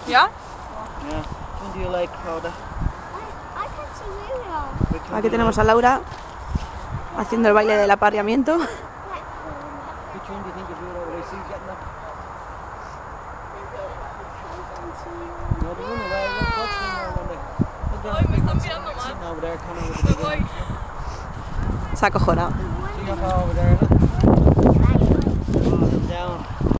Yeah? Yeah. When do you like powder? I can see you. Aquí tenemos a Laura haciendo el baile del apareamiento. Which one do you think is real over there? See getting up? No, the one away. Look, watch them now when they... Ay, me están mirando mal. Sitting over there, kind of with the big voy. ones. Se ha acojonado. See how far over there, look. Oh, down.